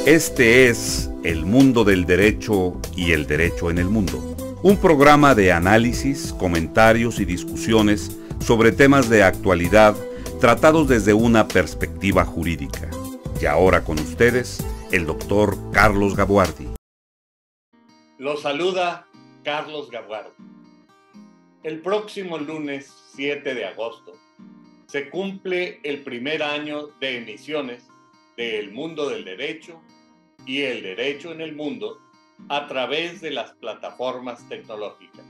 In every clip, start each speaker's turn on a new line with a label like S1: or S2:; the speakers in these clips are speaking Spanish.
S1: Este es El Mundo del Derecho y el Derecho en el Mundo, un programa de análisis, comentarios y discusiones sobre temas de actualidad tratados desde una perspectiva jurídica. Y ahora con ustedes, el doctor Carlos Gavuardi.
S2: Los saluda Carlos Gavuardi. El próximo lunes 7 de agosto se cumple el primer año de emisiones de El Mundo del Derecho y el Derecho en el Mundo a través de las plataformas tecnológicas.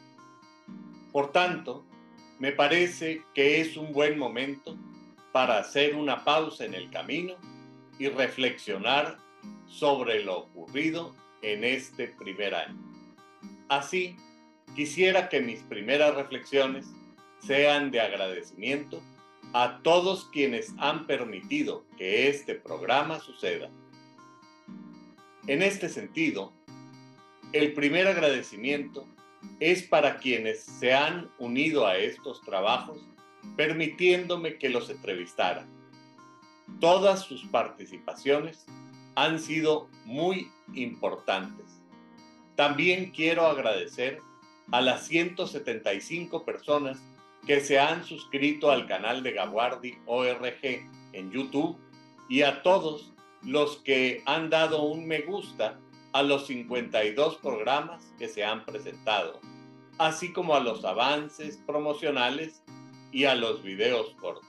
S2: Por tanto, me parece que es un buen momento para hacer una pausa en el camino y reflexionar sobre lo ocurrido en este primer año. Así, quisiera que mis primeras reflexiones sean de agradecimiento a todos quienes han permitido que este programa suceda. En este sentido, el primer agradecimiento es para quienes se han unido a estos trabajos, permitiéndome que los entrevistara. Todas sus participaciones han sido muy importantes. También quiero agradecer a las 175 personas que se han suscrito al canal de Gavuardi ORG en YouTube y a todos los que han dado un me gusta a los 52 programas que se han presentado, así como a los avances promocionales y a los videos cortos.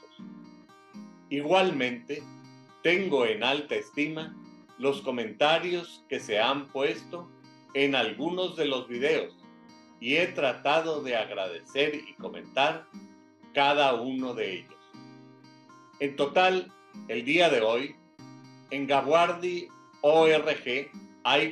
S2: Igualmente, tengo en alta estima los comentarios que se han puesto en algunos de los videos y he tratado de agradecer y comentar cada uno de ellos. En total, el día de hoy, en Gavuardi ORG hay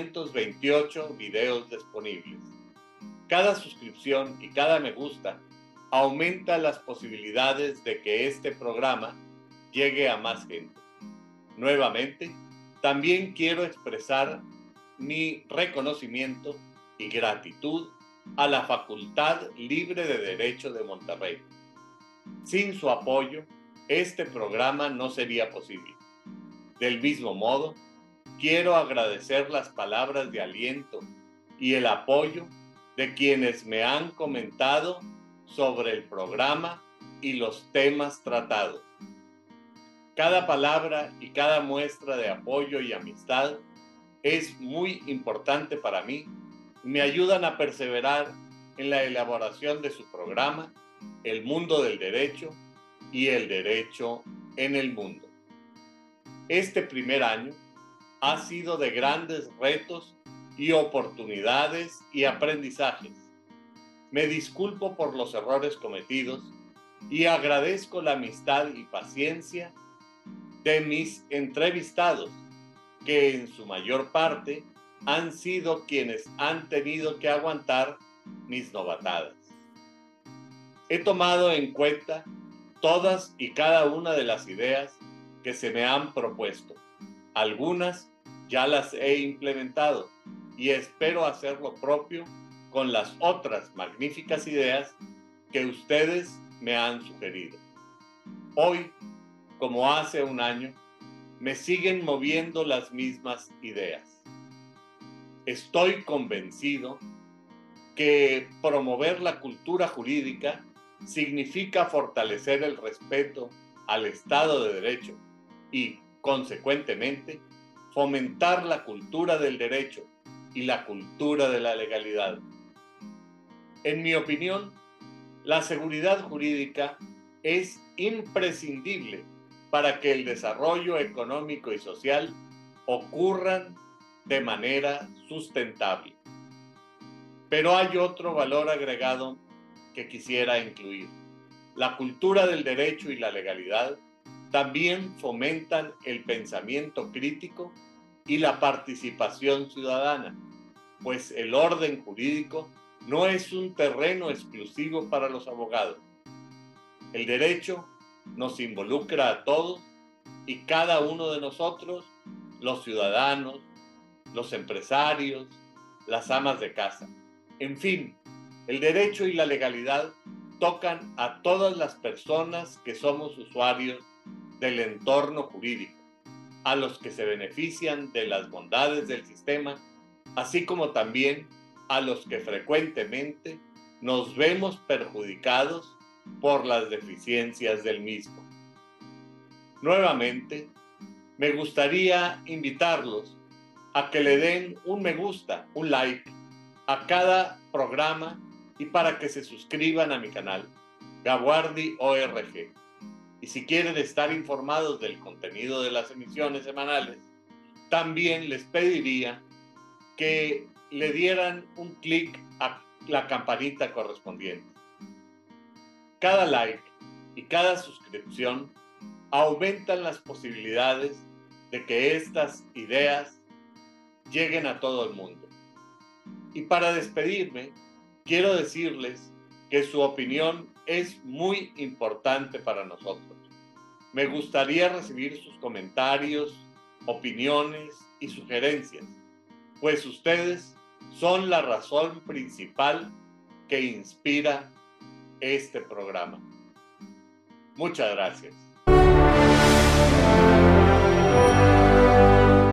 S2: 528 videos disponibles. Cada suscripción y cada me gusta aumenta las posibilidades de que este programa llegue a más gente. Nuevamente, también quiero expresar mi reconocimiento y gratitud a la Facultad Libre de Derecho de Monterrey. Sin su apoyo, este programa no sería posible. Del mismo modo, quiero agradecer las palabras de aliento y el apoyo de quienes me han comentado sobre el programa y los temas tratados. Cada palabra y cada muestra de apoyo y amistad es muy importante para mí y me ayudan a perseverar en la elaboración de su programa, El Mundo del Derecho y el Derecho en el Mundo. Este primer año ha sido de grandes retos y oportunidades y aprendizajes. Me disculpo por los errores cometidos y agradezco la amistad y paciencia de mis entrevistados, que en su mayor parte han sido quienes han tenido que aguantar mis novatadas. He tomado en cuenta todas y cada una de las ideas que se me han propuesto. Algunas ya las he implementado y espero hacer lo propio con las otras magníficas ideas que ustedes me han sugerido. Hoy, como hace un año, me siguen moviendo las mismas ideas. Estoy convencido que promover la cultura jurídica significa fortalecer el respeto al Estado de Derecho y, consecuentemente, fomentar la cultura del derecho y la cultura de la legalidad. En mi opinión, la seguridad jurídica es imprescindible para que el desarrollo económico y social ocurran de manera sustentable. Pero hay otro valor agregado que quisiera incluir. La cultura del derecho y la legalidad también fomentan el pensamiento crítico y la participación ciudadana, pues el orden jurídico no es un terreno exclusivo para los abogados. El derecho nos involucra a todos y cada uno de nosotros, los ciudadanos, los empresarios, las amas de casa. En fin, el derecho y la legalidad tocan a todas las personas que somos usuarios del entorno jurídico. a los que se benefician de las bondades del sistema, así como también a los que frecuentemente nos vemos perjudicados por las deficiencias del mismo. Nuevamente, me gustaría invitarlos a que le den un me gusta, un like a cada programa y para que se suscriban a mi canal, Gaguardi ORG. Y si quieren estar informados del contenido de las emisiones semanales, también les pediría que le dieran un clic a la campanita correspondiente. Cada like y cada suscripción aumentan las posibilidades de que estas ideas lleguen a todo el mundo. Y para despedirme, quiero decirles que su opinión es muy importante para nosotros. Me gustaría recibir sus comentarios, opiniones y sugerencias, pues ustedes son la razón principal que inspira este programa. Muchas gracias.